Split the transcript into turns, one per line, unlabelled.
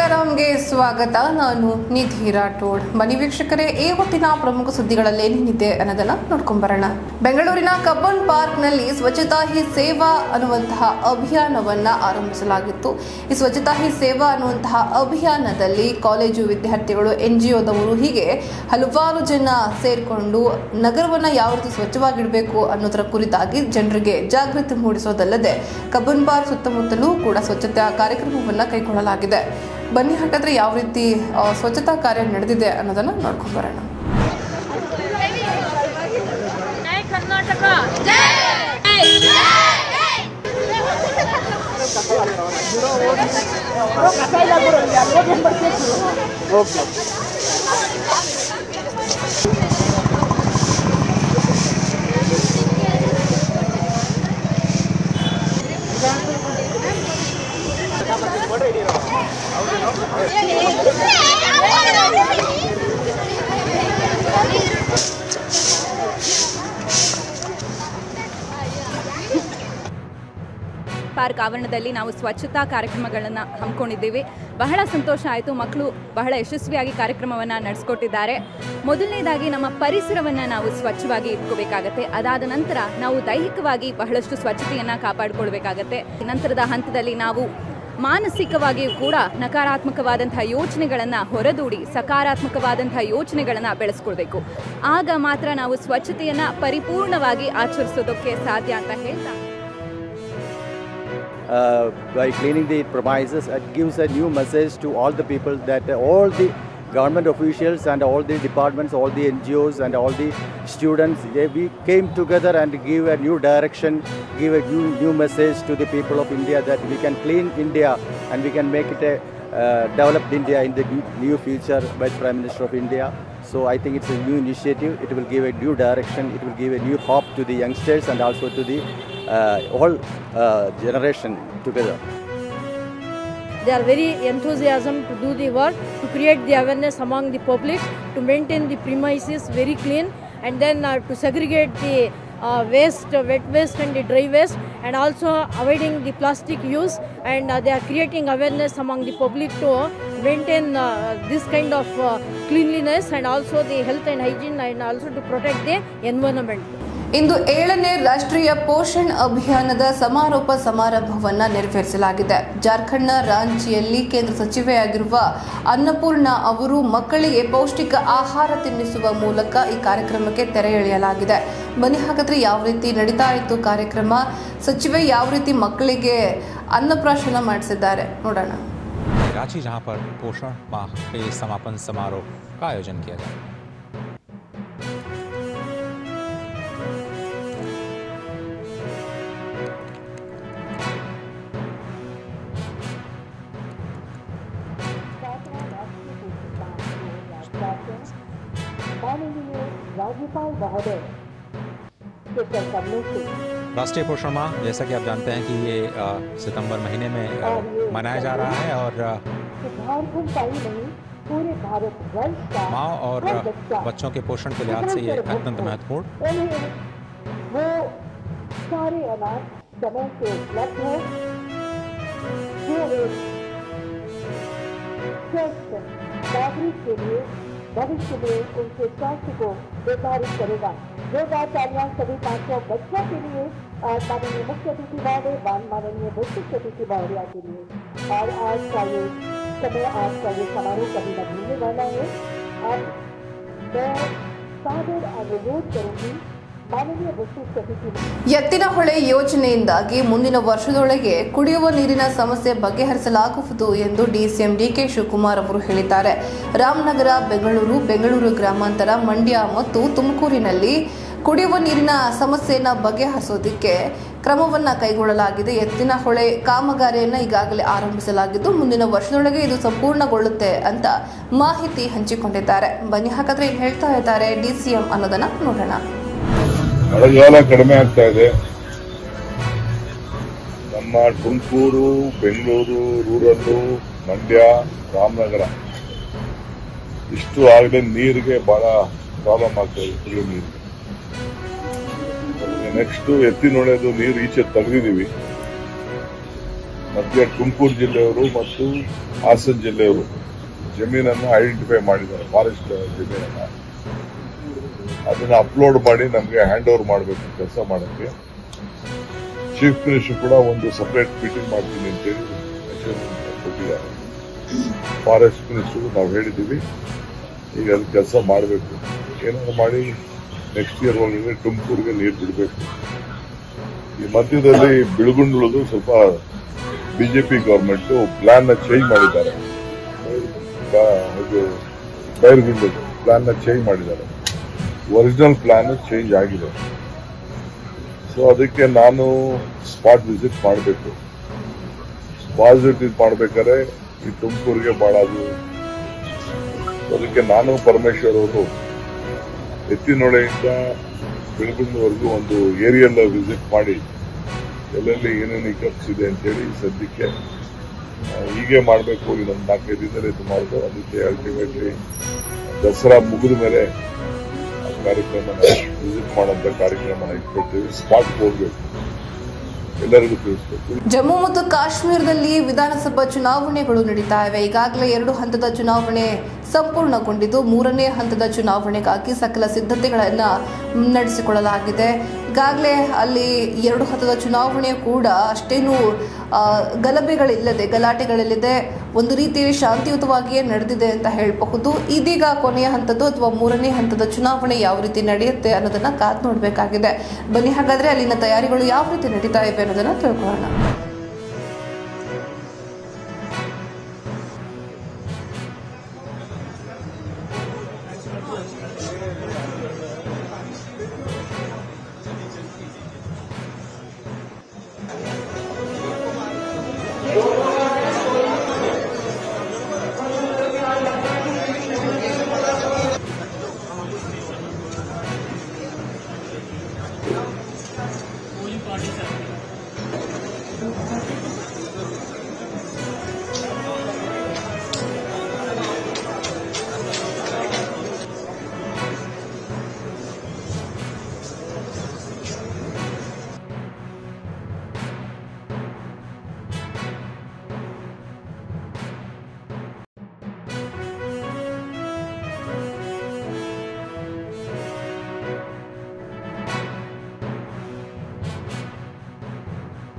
ರಾಮ್ಗೆ ಸ್ವಾಗತ. ನಾನು ನಿಧಿ ರಾಠೋಡ್. ಬನ್ನಿ ವೀಕ್ಷಕರೇ, ಈ ಹೊತ್ತಿನ ಪ್ರಮುಖ ಸುದ್ದಿಗಳಲ್ಲಿ ಏನೇನಿದೆ ಅನ್ನೋದನ್ನ ನೋಡ್ಕೊಂಡ್ ಬರೋಣ. ಬೆಂಗಳೂರಿನ ಕಬ್ಬನ್ ಪಾರ್ಕ್ ನಲ್ಲಿ ಸ್ವಚ್ಛತಾ ಹಿ ಸೇವಾ ಅನ್ನುವಂತಹ ಅಭಿಯಾನವನ್ನ ಆರಂಭಿಸಲಾಗಿತ್ತು. ಈ ಸ್ವಚ್ಛತಾ ಹಿ ಸೇವಾ ಅನ್ನುವಂತಹ ಅಭಿಯಾನದಲ್ಲಿ ಕಾಲೇಜು ವಿದ್ಯಾರ್ಥಿಗಳು, NGOದವರು ಹೀಗೆ ಹಲವಾರು ಜನ ಸೇರ್ಕೊಂಡು ನಗರವನ್ನ ಯಾವ ರೀತಿ ಸ್ವಚ್ಛವಾಗಿಡಬೇಕು ಅನ್ನೋದರ ಕುರಿತಾಗಿ ಜನರಿಗೆ ಜಾಗೃತಿ ಮೂಡಿಸೋದಲ್ಲದೆ ಕಬ್ಬನ್ ಪಾರ್ಕ್ ಸುತ್ತಮುತ್ತಲೂ ಕೂಡ ಸ್ವಚ್ಛತಾ ಕಾರ್ಯಕ್ರಮವನ್ನ ಕೈಗೊಳ್ಳಲಾಗಿದೆ. ಬನ್ನಿ ಹಾಗಾದ್ರೆ ಯಾವ ರೀತಿ ಸ್ವಚ್ಛತಾ ಕಾರ್ಯ ನಡೆದಿದೆ ಅನ್ನೋದನ್ನ ನೋಡ್ಕೊಂಡು ಬರೋಣ.
ಪಾರ್ಕ್ ಆವರಣದಲ್ಲಿ ನಾವು ಸ್ವಚ್ಛತಾ ಕಾರ್ಯಕ್ರಮಗಳನ್ನು ಹಮ್ಮಿಕೊಂಡಿದ್ದೀವಿ. ಬಹಳ ಸಂತೋಷ ಆಯಿತು. ಮಕ್ಕಳು ಬಹಳ ಯಶಸ್ವಿಯಾಗಿ ಕಾರ್ಯಕ್ರಮವನ್ನು ನಡೆಸ್ಕೊಟ್ಟಿದ್ದಾರೆ. ಮೊದಲನೇದಾಗಿ ನಮ್ಮ ಪರಿಸರವನ್ನು ನಾವು ಸ್ವಚ್ಛವಾಗಿ ಇಟ್ಕೋಬೇಕಾಗತ್ತೆ. ಅದಾದ ನಂತರ ನಾವು ದೈಹಿಕವಾಗಿ ಬಹಳಷ್ಟು ಸ್ವಚ್ಛತೆಯನ್ನು ಕಾಪಾಡಿಕೊಳ್ಬೇಕಾಗತ್ತೆ. ನಂತರದ ಹಂತದಲ್ಲಿ ನಾವು ಮಾನಸಿಕವಾಗಿಯೂ ಕೂಡ ನಕಾರಾತ್ಮಕವಾದಂಥ ಯೋಚನೆಗಳನ್ನು ಹೊರದೂಡಿ ಸಕಾರಾತ್ಮಕವಾದಂಥ ಯೋಚನೆಗಳನ್ನು ಬೆಳೆಸ್ಕೊಳ್ಬೇಕು. ಆಗ ಮಾತ್ರ ನಾವು ಸ್ವಚ್ಛತೆಯನ್ನು ಪರಿಪೂರ್ಣವಾಗಿ ಆಚರಿಸೋದಕ್ಕೆ ಸಾಧ್ಯ ಅಂತ ಹೇಳ್ತಾ,
by cleaning the premises, it gives a new message to all the people that all the government officials and all the departments, all the NGOs and all the students, we came together and give a new direction, give a new message to the people of India that we can clean India and we can make it a developed India in the new future by the Prime Minister of India. So I think it's a new initiative. It will give a new direction. It will give a new hope to the youngsters and also to the whole generation together.
They are very enthusiasm to do the work, to create the awareness among the public, to maintain the premises very clean, and then to segregate the waste, wet waste and the dry waste, and also avoiding the plastic use, and they are creating awareness among the public to maintain this kind of cleanliness and also the health and hygiene, and also to protect the environment.
ಇಂದು 7ನೇ ರಾಷ್ಟ್ರೀಯ ಪೋಷಣ್ ಅಭಿಯಾನದ ಸಮಾರೋಪ ಸಮಾರಂಭವನ್ನು ನೆರವೇರಿಸಲಾಗಿದೆ. ಜಾರ್ಖಂಡ್ನ ರಾಂಚಿಯಲ್ಲಿ ಕೇಂದ್ರ ಸಚಿವೆಯಾಗಿರುವ ಅನ್ನಪೂರ್ಣ ಅವರು ಮಕ್ಕಳಿಗೆ ಪೌಷ್ಟಿಕ ಆಹಾರ ತಿನ್ನಿಸುವ ಮೂಲಕ ಈ ಕಾರ್ಯಕ್ರಮಕ್ಕೆ ತೆರೆ ಎಳೆಯಲಾಗಿದೆ. ಬನ್ನಿ ಹಾಗಾದ್ರೆ ಯಾವ ರೀತಿ ನಡೀತಾ ಇತ್ತು ಕಾರ್ಯಕ್ರಮ, ಸಚಿವೆ ಯಾವ ರೀತಿ ಮಕ್ಕಳಿಗೆ ಅನ್ನಪ್ರಾಶನ ಮಾಡಿಸಿದ್ದಾರೆ ನೋಡೋಣ.
रांची जहां पर पोषण माह के समापन समारोह का आयोजन किया गया. राष्ट्रीय पोषण माह, जैसा कि आप जानते हैं कि ये सितंबर महीने में मनाया जा रहा है और माँ और बच्चों के पोषण के लिहाज से ये अत्यंत महत्वपूर्ण
वो सारे अनाज समय से उपलब्ध है जो एक स्वस्थ नागरिक के लिए भविष्य में उनके स्वास्थ्य को निर्धारित करेगा. जोरदार तालियां सभी 500 बच्चों के लिए माननीय मुख्य अतिथि महोदय, माननीय विशिष्ट अतिथि महोदया के लिए. और आज का ये समय, आज का ये समारोह कभी न भूलने वाला है. अब मैं सादर अनुरोध करूंगी माननीय विशिष्ट अतिथि
ಎತ್ತಿನಹೊಳೆ ಯೋಜನೆಯಿಂದಾಗಿ ಮುಂದಿನ ವರ್ಷದೊಳಗೆ ಕುಡಿಯುವ ನೀರಿನ ಸಮಸ್ಯೆ ಬಗೆಹರಿಸಲಾಗುವುದು ಎಂದು DCM DK ಶಿವಕುಮಾರ್ ಅವರು ಹೇಳಿದ್ದಾರೆ. ರಾಮನಗರ, ಬೆಂಗಳೂರು ಗ್ರಾಮಾಂತರ, ಮಂಡ್ಯ ಮತ್ತು ತುಮಕೂರಿನಲ್ಲಿ ಕುಡಿಯುವ ನೀರಿನ ಸಮಸ್ಯೆಯನ್ನು ಬಗೆಹರಿಸೋದಕ್ಕೆ ಕ್ರಮವನ್ನು ಕೈಗೊಳ್ಳಲಾಗಿದೆ. ಎತ್ತಿನಹೊಳೆ ಕಾಮಗಾರಿಯನ್ನು ಈಗಾಗಲೇ ಆರಂಭಿಸಲಾಗಿದ್ದು ಮುಂದಿನ ವರ್ಷದೊಳಗೆ ಇದು ಸಂಪೂರ್ಣಗೊಳ್ಳುತ್ತೆ ಅಂತ ಮಾಹಿತಿ ಹಂಚಿಕೊಂಡಿದ್ದಾರೆ. ಬನ್ನಿ ಹಾಗಾದ್ರೆ ಏನು ಹೇಳ್ತಾ ಇದ್ದಾರೆ DCM ಅನ್ನೋದನ್ನ ನೋಡೋಣ.
ಮಳೆಗಾಲ ಕಡಿಮೆ ಆಗ್ತಾ ಇದೆ. ನಮ್ಮ ತುಮಕೂರು, ಬೆಂಗಳೂರು, ರೂರಲ್ಲು, ಮಂಡ್ಯ, ರಾಮನಗರ ಇಷ್ಟು ಆಗಲೇ ನೀರಿಗೆ ಬಹಳ ಪ್ರಾಬ್ಲಮ್ ಆಗ್ತಾ ಇದೆ. ಕುಡಿಯೋ ನೀರು ನೆಕ್ಸ್ಟ್ ಎತ್ತಿನೊಳೆದು ನೀರು ಈಚೆ ತೆಗೆದಿದ್ದೀವಿ. ಮಧ್ಯ ತುಮಕೂರು ಜಿಲ್ಲೆಯವರು ಮತ್ತು ಹಾಸನ ಜಿಲ್ಲೆಯವರು ಜಮೀನನ್ನು ಐಡೆಂಟಿಫೈ ಮಾಡಿದ್ದಾರೆ, ಫಾರೆಸ್ಟ್ ಜಮೀನನ್ನ. ಅದನ್ನ ಅಪ್ಲೋಡ್ ಮಾಡಿ ನಮಗೆ ಹ್ಯಾಂಡ್ ಓವರ್ ಮಾಡಬೇಕು ಕೆಲಸ ಮಾಡೋಕ್ಕೆ. ಚೀಫ್ ಮಿನಿಸ್ಟರ್ ಕೂಡ ಒಂದು ಸಪರೇಟ್ ಮೀಟಿಂಗ್ ಮಾಡ್ತೀನಿ ಅಂತೇಳಿ ಕೊಟ್ಟಿದ್ದಾರೆ. ಫಾರೆಸ್ಟ್ ಮಿನಿಸ್ಟರ್ ನಾವು ಹೇಳಿದ್ದೀವಿ, ಈಗ ಅದು ಕೆಲಸ ಮಾಡಬೇಕು. ಏನಾದ್ರು ಮಾಡಿ ನೆಕ್ಸ್ಟ್ ಇಯರ್ ಒಳಗಡೆ ತುಮಕೂರಿಗೆ ನೀರು ಬಿಡಬೇಕು. ಈ ಮಧ್ಯದಲ್ಲಿ ಬಿಳುಗುಂಡ್ಲದು ಸ್ವಲ್ಪ ಬಿಜೆಪಿ ಗವರ್ಮೆಂಟ್ ಪ್ಲಾನ್ ನ ಚೇಂಜ್ ಮಾಡಿದ್ದಾರೆ. ಬೈರ್ಗುಂಡ್ಲದು ಪ್ಲಾನ್ ನ ಚೇಂಜ್ ಮಾಡಿದ್ದಾರೆ. ಒರಿಜಿನಲ್ ಪ್ಲಾನ್ ಚೇಂಜ್ ಆಗಿದೆ. ಸೊ ಅದಕ್ಕೆ ನಾನು ಸ್ಪಾಟ್ ವಿಸಿಟ್ ಮಾಡಬೇಕು. ಸ್ಪಾಟ್ ವಿಸಿಟ್ ಮಾಡ್ಬೇಕಾದ್ರೆ ಈ ತುಮಕೂರಿಗೆ ಬಹಳ ಅದು. ಅದಕ್ಕೆ ನಾನು ಪರಮೇಶ್ವರ್ ಅವರು ಎತ್ತಿನೊಳೆಯಿಂದ ಬೆಳಗುಂದವರೆಗೂ ಒಂದು ಏರಿಯಲ್ ವಿಸಿಟ್ ಮಾಡಿ ಎಲ್ಲೆಲ್ಲಿ ಏನೇನು ಇಕಪ್ಸ್ ಇದೆ ಅಂತೇಳಿ ಸದ್ಯಕ್ಕೆ ಹೀಗೆ ಮಾಡಬೇಕು. ಇನ್ನೊಂದು 4-5 ದಿನದಲ್ಲಿ ಇದು ಮಾಡೋದು. ಅದಕ್ಕೆ ಅಲ್ಟಿಮೇಟ್ಲಿ ದಸರಾ ಮುಗಿದ ಮೇಲೆ ಕಾರ್ಯಕ್ರಮ ವಿಸಿಟ್ ಮಾಡುವಂತ ಕಾರ್ಯಕ್ರಮ ಇಟ್ಕೊಳ್ತೀವಿ. ಸ್ಪಾಟ್ ಹೋಗ್ಬೇಕು, ಎಲ್ಲರಿಗೂ ತಿಳಿಸ್ಬೇಕು.
ಜಮ್ಮು ಮತ್ತು ಕಾಶ್ಮೀರದಲ್ಲಿ ವಿಧಾನಸಭಾ ಚುನಾವಣೆಗಳು ನಡೀತಾ ಇವೆ. ಈಗಾಗಲೇ 2 ಹಂತದ ಚುನಾವಣೆ ಸಂಪೂರ್ಣಗೊಂಡಿದ್ದು 3ನೇ ಹಂತದ ಚುನಾವಣೆಗಾಗಿ ಸಕಲ ಸಿದ್ಧತೆಗಳನ್ನು ನಡೆಸಿಕೊಳ್ಳಲಾಗಿದೆ. ಈಗಾಗಲೇ ಅಲ್ಲಿ 2 ಹಂತದ ಚುನಾವಣೆ ಕೂಡ ಅಷ್ಟೇನು ಗಲಾಟೆಗಳಿಲ್ಲದೆ ಒಂದು ರೀತಿ ಶಾಂತಿಯುತವಾಗಿಯೇ ನಡೆದಿದೆ ಅಂತ ಹೇಳಬಹುದು. ಇದೀಗ ಕೊನೆಯ ಹಂತದ್ದು ಅಥವಾ 3ನೇ ಹಂತದ ಚುನಾವಣೆ ಯಾವ ರೀತಿ ನಡೆಯುತ್ತೆ ಅನ್ನೋದನ್ನ ಕಾದು ನೋಡಬೇಕಾಗಿದೆ. ಬನ್ನಿ ಹಾಗಾದ್ರೆ ಅಲ್ಲಿನ ತಯಾರಿಗಳು ಯಾವ ರೀತಿ ನಡೀತಾ ಇವೆ ಅನ್ನೋದನ್ನ ತಿಳ್ಕೊಳ್ಳೋಣ.